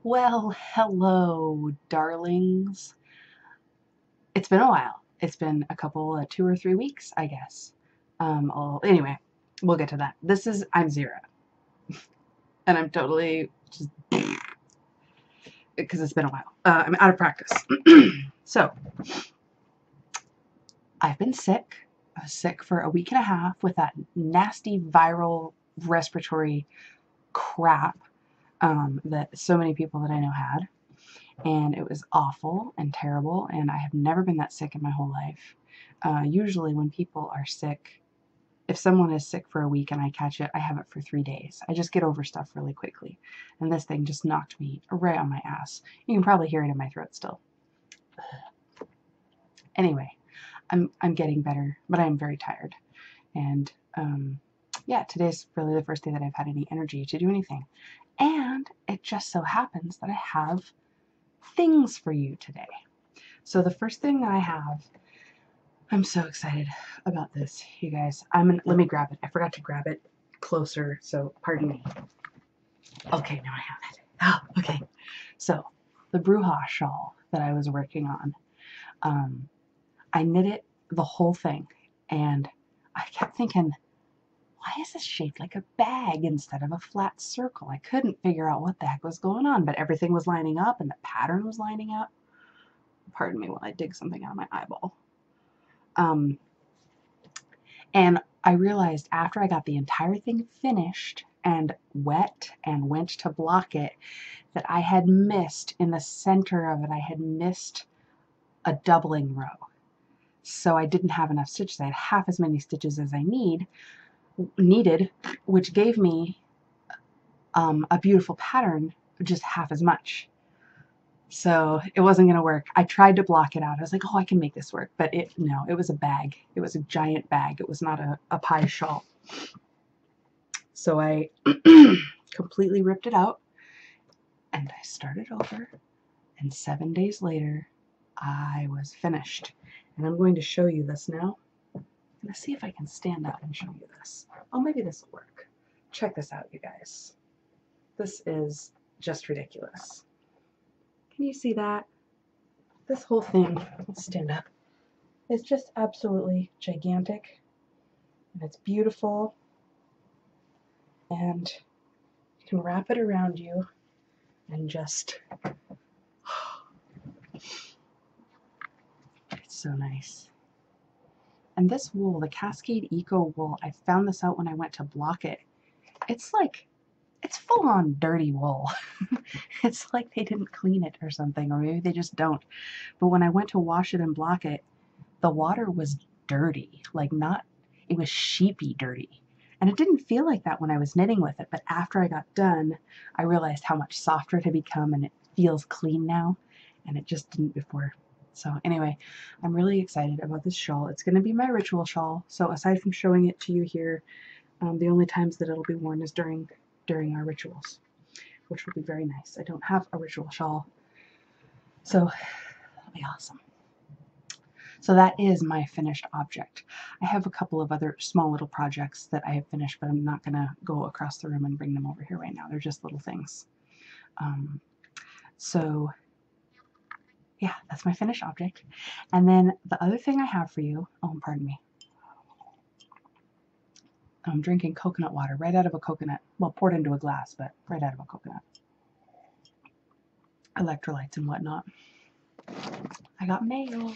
Well, hello, darlings. It's been a while. It's been a couple, 2 or 3 weeks, I guess. Anyway, we'll get to that. I'm Zira, and I'm totally just because it's been a while. I'm out of practice. So, I've been sick. I was sick for a week and a half with that nasty viral respiratory crap that so many people that I know had. And it was awful and terrible, and I have never been that sick in my whole life. Usually when people are sick, if someone is sick for a week and I catch it, I have it for 3 days. I just get over stuff really quickly, and this thing just knocked me right on my ass. You can probably hear it in my throat still. Anyway, I'm getting better, but I'm very tired, and yeah, today's really the first day that I've had any energy to do anything, and it just so happens that I have things for you today. So the first thing that I have, I'm so excited about this, you guys. Let me grab it. I forgot to grab it closer, so pardon me. Okay, now I have it. Oh, okay. So the Bruja shawl that I was working on, I knit it, the whole thing, and I kept thinking, why is this shaped like a bag instead of a flat circle? I couldn't figure out what the heck was going on, but everything was lining up and the pattern was lining up. Pardon me while I dig something out of my eyeball. And I realized after I got the entire thing finished and wet and went to block it, that I had missed in the center of it, I had missed a doubling row. So I didn't have enough stitches. I had half as many stitches as I needed, which gave me a beautiful pattern, just half as much. So it wasn't going to work. I tried to block it out. I was like, oh, I can make this work. But no, it was a bag. It was a giant bag. It was not a pie shawl. So I completely ripped it out and I started over. And 7 days later, I was finished. And I'm going to show you this now. Let's see if I can stand up and show you this. Oh, maybe this will work. Check this out, you guys. This is just ridiculous. Can you see that? This whole thing, let's stand up, is just absolutely gigantic. And it's beautiful. And you can wrap it around you and just, it's so nice. And this wool, the Cascade Eco wool, I found this out when I went to block it. It's full on dirty wool. It's like they didn't clean it or something, or maybe they just don't. But when I went to wash it and block it, the water was dirty, it was sheepy dirty. And it didn't feel like that when I was knitting with it, but after I got done, I realized how much softer it had become, and it feels clean now, and it just didn't before. So anyway, I'm really excited about this shawl. It's going to be my ritual shawl, so aside from showing it to you here, the only times that it'll be worn is during our rituals, which will be very nice. I don't have a ritual shawl, so it'll be awesome. So that is my finished object. I have a couple of other small little projects that I have finished, but I'm not going to go across the room and bring them over here right now. They're just little things. So yeah, that's my finished object. And then the other thing I have for you, oh, pardon me. I'm drinking coconut water right out of a coconut. Well, poured into a glass, but right out of a coconut. Electrolytes and whatnot. I got mail.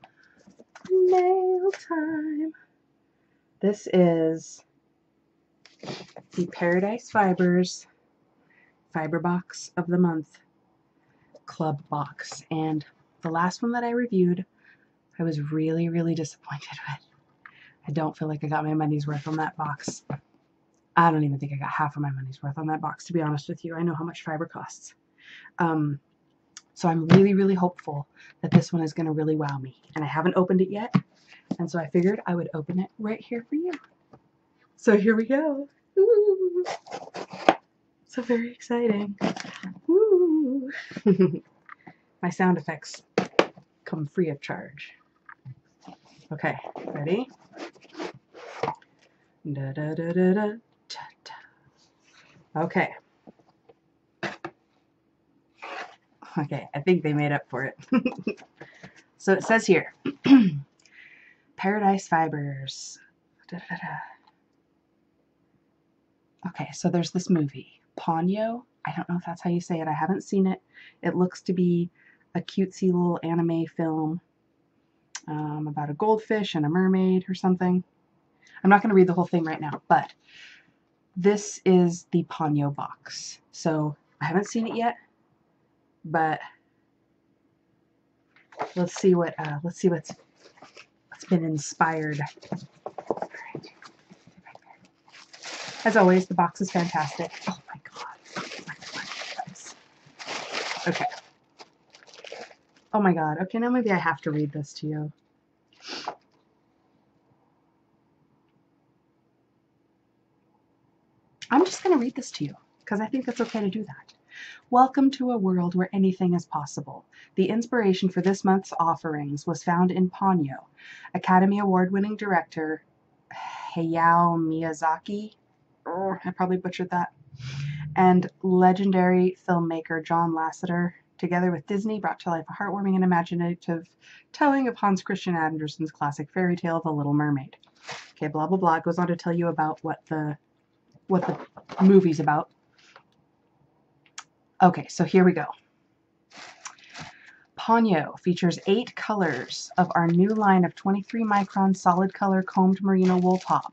Mail time. This is the Paradise Fibers Fiber Box of the Month Club Box. And the last one that I reviewed, I was really, really disappointed with. I don't feel like I got my money's worth on that box. I don't even think I got half of my money's worth on that box, to be honest with you. I know how much fiber costs. So I'm really, really hopeful that this one is going to really wow me. And I haven't opened it yet, and so I figured I would open it right here for you. So here we go. Ooh. So very exciting. Ooh. My sound effects come free of charge. Okay, ready? Da, da, da, da, da, da, da. Okay. Okay, I think they made up for it. So it says here, Paradise Fibers. Da, da, da. Okay, so there's this movie, Ponyo. I don't know if that's how you say it. I haven't seen it. It looks to be a cutesy little anime film about a goldfish and a mermaid or something. I'm not going to read the whole thing right now, but this is the Ponyo box. So I haven't seen it yet, but let's see what's been inspired. All right. As always, the box is fantastic. Oh my god. Okay. Oh my god. Okay, now maybe I have to read this to you. I'm just going to read this to you because I think it's okay to do that. Welcome to a world where anything is possible. The inspiration for this month's offerings was found in Ponyo. Academy Award-winning director Hayao Miyazaki, I probably butchered that, and legendary filmmaker John Lasseter, together with Disney, brought to life a heartwarming and imaginative telling of Hans Christian Andersen's classic fairy tale, The Little Mermaid. Okay, blah, blah, blah. It goes on to tell you about what the movie's about. Okay, so here we go. Ponyo features 8 colors of our new line of 23-micron solid color combed merino wool top.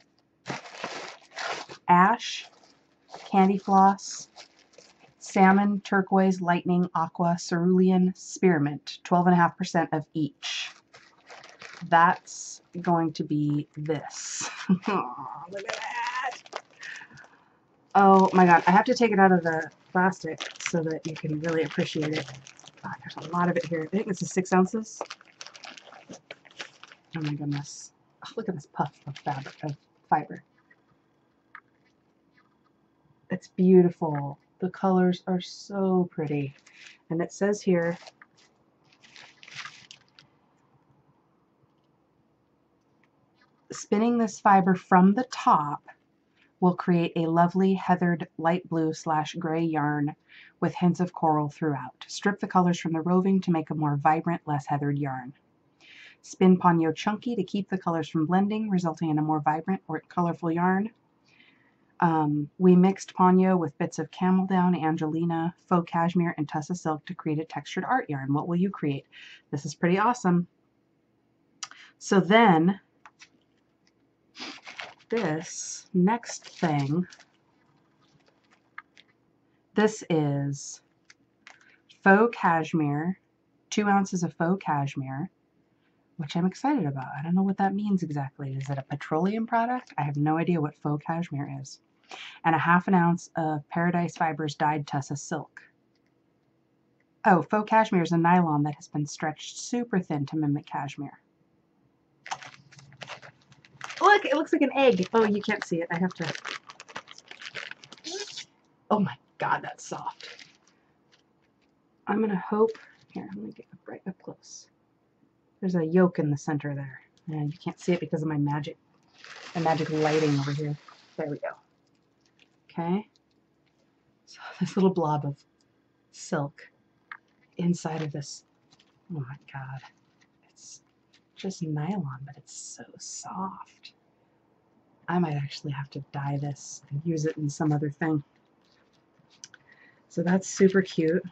Ash, candy floss, salmon, turquoise, lightning, aqua, cerulean, spearmint, 12.5% of each. That's going to be this. Oh, look at that. Oh my god, I have to take it out of the plastic so that you can really appreciate it. Oh, there's a lot of it here. I think this is 6 ounces. Oh my goodness. Oh, look at this puff of fabric, of fiber. It's beautiful. The colors are so pretty. And it says here, spinning this fiber from the top will create a lovely heathered light blue / gray yarn with hints of coral throughout. Strip the colors from the roving to make a more vibrant, less heathered yarn. Spin Ponyo chunky to keep the colors from blending, resulting in a more vibrant or colorful yarn. We mixed Ponyo with bits of camel down, Angelina, faux cashmere, and tussa silk to create a textured art yarn. What will you create? This is pretty awesome. So then, this next thing, this is faux cashmere, 2 ounces of faux cashmere, which I'm excited about. I don't know what that means exactly. Is it a petroleum product? I have no idea what faux cashmere is. And 1/2 ounce of Paradise Fibers dyed tussa silk. Oh, faux cashmere is a nylon that has been stretched super thin to mimic cashmere. Look, it looks like an egg. Oh, you can't see it. I have to. Oh my god, that's soft. I'm going to hope. Here, let me get right up close. There's a yolk in the center there. And you can't see it because of my magic lighting over here. There we go. Okay. So this little blob of silk inside of this. Oh my god. It's just nylon, but it's so soft. I might actually have to dye this and use it in some other thing. So that's super cute.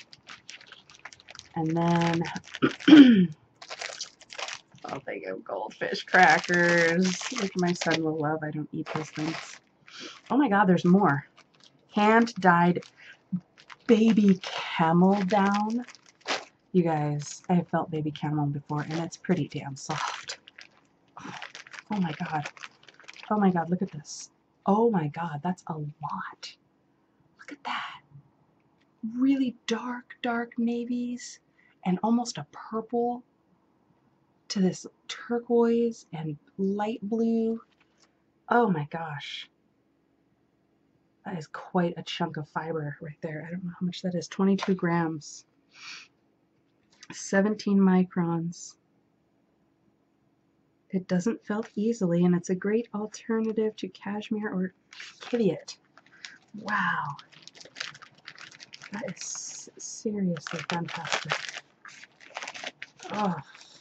And then I'll think of goldfish crackers, which my son will love. I don't eat those things. Oh my god, there's more. Hand-dyed baby camel down. You guys, I have felt baby camel before, and it's pretty damn soft. Oh my god. Oh my god, look at this. Oh my god, that's a lot. Look at that. Really dark, dark navies and almost a purple to this turquoise and light blue. Oh my gosh. That is quite a chunk of fiber right there. I don't know how much that is. 22 grams. 17 microns. It doesn't felt easily, and it's a great alternative to cashmere or kittiet. Wow. That is seriously fantastic. Oh,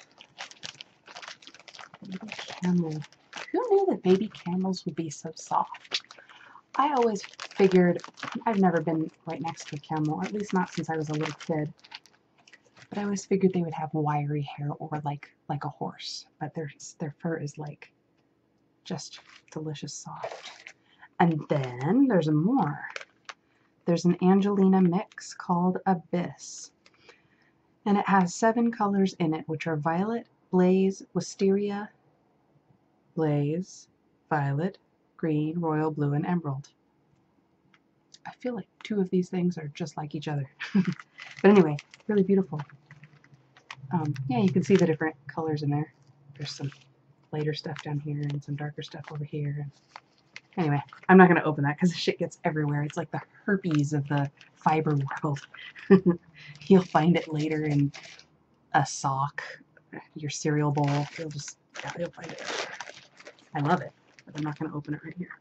baby camel. Who knew that baby camels would be so soft? I always figured, I've never been right next to a camel, at least not since I was a little kid, but I always figured they would have wiry hair or like a horse, but their fur is like just delicious soft. And then there's more. There's an Angelina mix called Abyss, and it has 7 colors in it, which are violet, blaze, wisteria, blaze, violet, green, royal blue, and emerald. I feel like 2 of these things are just like each other. But anyway, really beautiful. Yeah, you can see the different colors in there. There's some lighter stuff down here and some darker stuff over here. Anyway, I'm not going to open that because the shit gets everywhere. It's like the herpes of the fiber world. You'll find it later in a sock, your cereal bowl. You'll find it everywhere. I love it, but I'm not going to open it right here.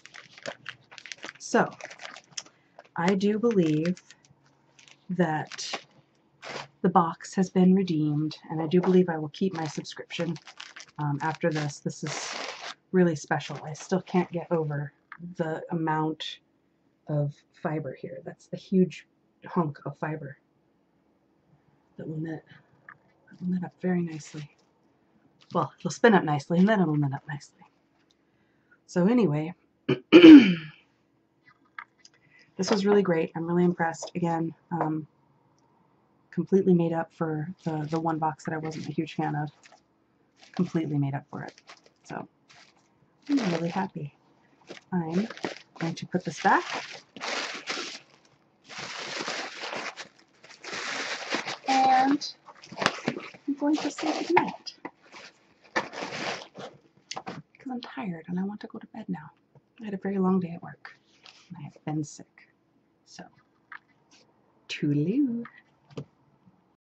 So, I do believe that the box has been redeemed, and I do believe I will keep my subscription after this. This is really special. I still can't get over the amount of fiber here. That's a huge hunk of fiber that will knit up very nicely. Well, it'll spin up nicely, and then it'll knit up nicely. So anyway, this was really great. I'm really impressed. Again, completely made up for the one box that I wasn't a huge fan of. Completely made up for it. So I'm really happy. I'm going to put this back. And I'm going to say goodnight. Because I'm tired and I want to go to bed now. I had a very long day at work. I have been sick. So, toodaloo.